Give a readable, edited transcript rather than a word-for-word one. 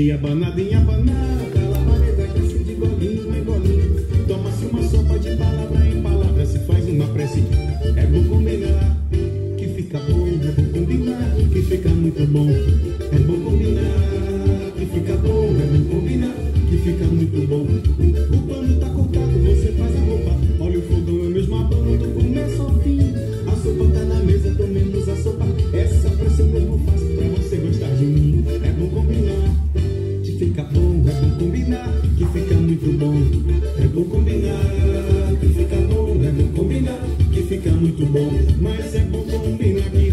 De abanada em abanada, a labareda cresce de golinho em golinho. Toma-se uma sopa de palavra em palavra, se faz uma prece. É bom combinar, que fica bom. É bom combinar, que fica muito bom. É bom combinar, que fica bom. É bom combinar, que fica muito bom. O pano tá cortado, você faz a roupa. Olha o fogão, eu mesmo abano do começo ao fim. A sopa tá na mesa, tomemos a sopa. Essa pressão eu não faço pra você gostar de mim. É bom combinar, que fica bom. É bom combinar, que fica muito bom. É bom combinar, que fica bom. É bom combinar, que fica muito bom. Mas é bom combinar que